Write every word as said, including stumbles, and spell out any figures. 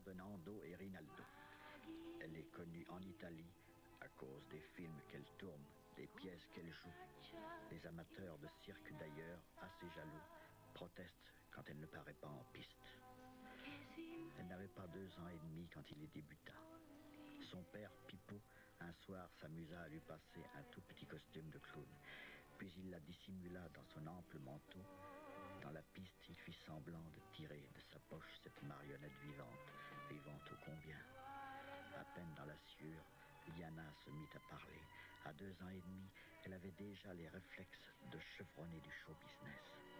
Ferdinando et Rinaldo. Elle est connue en Italie à cause des films qu'elle tourne, des pièces qu'elle joue. Les amateurs de cirque d'ailleurs, assez jaloux, protestent quand elle ne paraît pas en piste. Elle n'avait pas deux ans et demi quand il y débuta. Son père, Pippo, un soir s'amusa à lui passer un tout petit costume de clown. Puis il la dissimula dans son ample manteau. Dans la piste, il fit semblant de tirer de sa poche cette marionnette vivante, vivante ô combien. À peine dans la sueur, Liana se mit à parler. À deux ans et demi, elle avait déjà les réflexes de chevronnée du show business.